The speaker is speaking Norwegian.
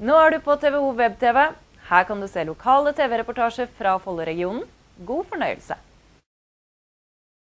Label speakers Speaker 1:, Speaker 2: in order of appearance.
Speaker 1: Nå er du på TVO Web-TV. Her kan du se lokale TV-reportasjer fra Follo-regionen. God fornøyelse!